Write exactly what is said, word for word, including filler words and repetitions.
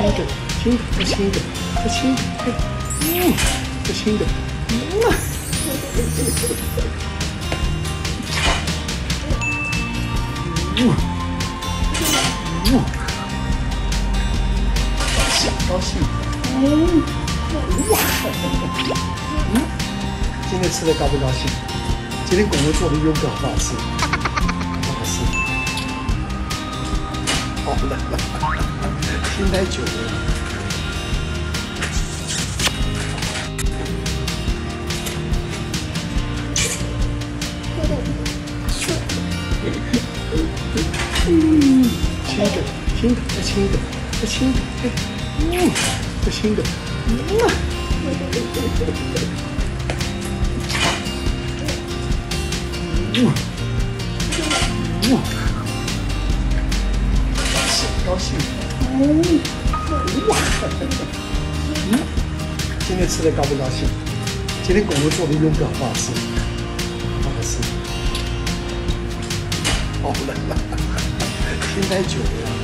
亲一个，亲一个，再亲一个，再亲一个，嗯，再亲一个，嗯。嗯，嗯，高兴高兴，嗯，哇，嗯，今天吃的高不高兴？今天狗狗做的优格好不好吃？好好吃，好了，听太久了。嗯，亲一个，亲一个，再亲一个，再亲一个，嗯，再亲一个，嗯，嗯，嗯，高兴高兴，嗯，哇，嗯，今天吃的高不高兴？今天狗狗做的优格好不好吃？好好吃，好了。听太久了。